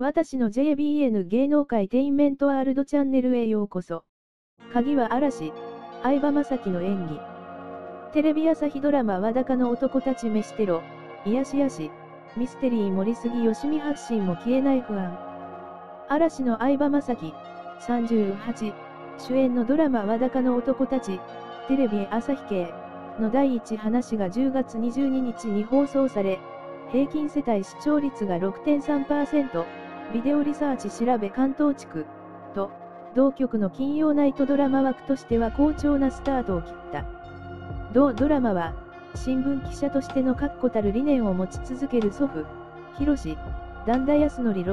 私の JBN 芸能界テインメントワールドチャンネルへようこそ。鍵は嵐、相葉雅紀の演技。テレビ朝日ドラマわだかの男たち飯テロ、癒しやし、ミステリー盛りすぎよしみ発信も消えない不安。嵐の相葉雅紀、38、主演のドラマわだかの男たち、テレビ朝日系の第1話が10月22日に放送され、平均世帯視聴率が 6.3%、ビデオリサーチ調べ関東地区、と、同局の金曜ナイトドラマ枠としては好調なスタートを切った。同ドラマは、新聞記者としての確固たる理念を持ち続ける祖父、広段田康則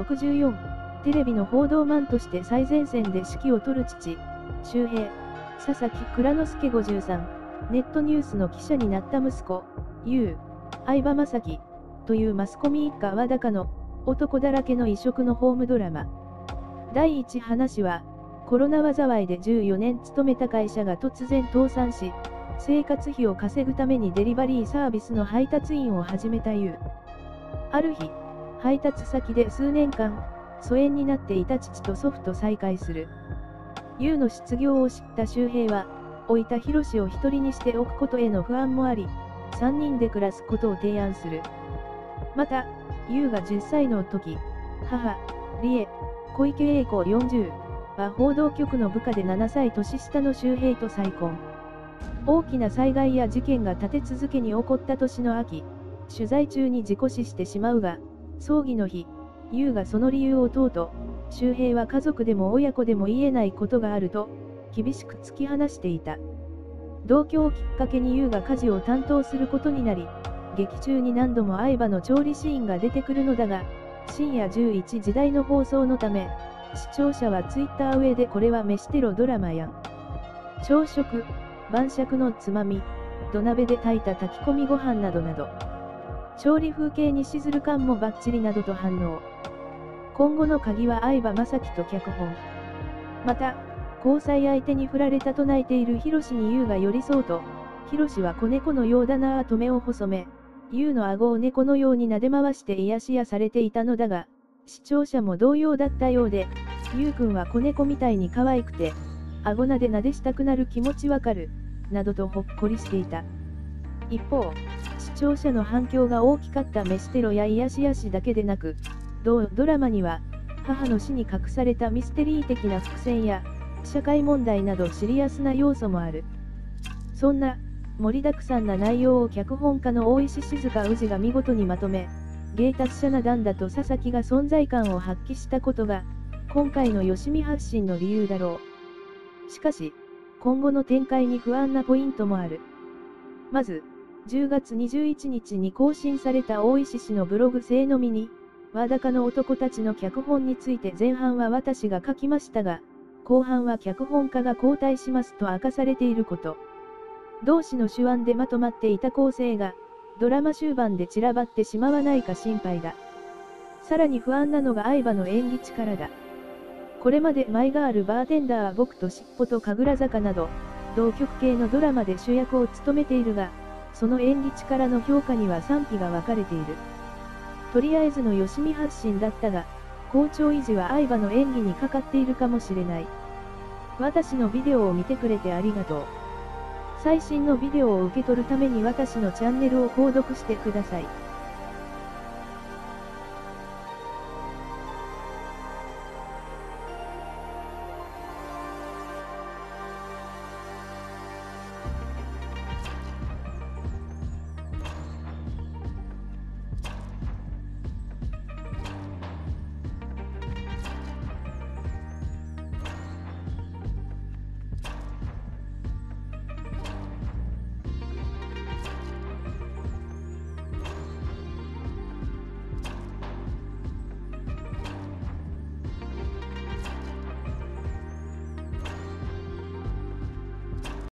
64、テレビの報道マンとして最前線で指揮を執る父、周平、佐々木蔵之介53、ネットニュースの記者になった息子、相葉雅紀、というマスコミ一家わだかの、男だらけの異色のホームドラマ。第1話は、コロナ災いで14年勤めた会社が突然倒産し、生活費を稼ぐためにデリバリーサービスの配達員を始めたある日、配達先で数年間、疎遠になっていた父と祖父と再会する。の失業を知った周平は、老いた広を一人にしておくことへの不安もあり、3人で暮らすことを提案する。また、が10歳の時、母、理恵、小池栄子40は報道局の部下で7歳年下の周平と再婚。大きな災害や事件が立て続けに起こった年の秋、取材中に事故死してしまうが、葬儀の日、がその理由を問うと、周平は家族でも親子でも言えないことがあると、厳しく突き放していた。同居をきっかけにが家事を担当することになり、劇中に何度も相葉の調理シーンが出てくるのだが、深夜11時台の放送のため、視聴者はツイッター上でこれは飯テロドラマやん。朝食、晩酌のつまみ、土鍋で炊いた炊き込みご飯などなど、調理風景にしずる感もバッチリなどと反応。今後の鍵は相葉雅紀と脚本。また、交際相手に振られたと泣いている広にが寄り添うと、広は子猫のようだなぁと目を細め、の顎を猫のように撫で回して癒しやされていたのだが、視聴者も同様だったようで、くんは子猫みたいに可愛くて、顎撫で撫でしたくなる気持ちわかる、などとほっこりしていた。一方、視聴者の反響が大きかった飯テロや癒しやしだけでなく、同ドラマには、母の死に隠されたミステリー的な伏線や、社会問題などシリアスな要素もある。そんな、盛りだくさんな内容を脚本家の大石静香氏が見事にまとめ、芸達者な旦那と佐々木が存在感を発揮したことが、今回のよしみ発信の理由だろう。しかし、今後の展開に不安なポイントもある。まず、10月21日に更新された大石氏のブログ正のみに、わだかの男たちの脚本について前半は私が書きましたが、後半は脚本家が交代しますと明かされていること。同氏の手腕でまとまっていた構成が、ドラマ終盤で散らばってしまわないか心配だ。さらに不安なのが相葉の演技力だ。これまでマイガールバーテンダーは僕としっぽと神楽坂など、同局系のドラマで主役を務めているが、その演技力の評価には賛否が分かれている。とりあえずのよしみ発信だったが、好調維持は相葉の演技にかかっているかもしれない。私のビデオを見てくれてありがとう。最新のビデオを受け取るために私のチャンネルを購読してください。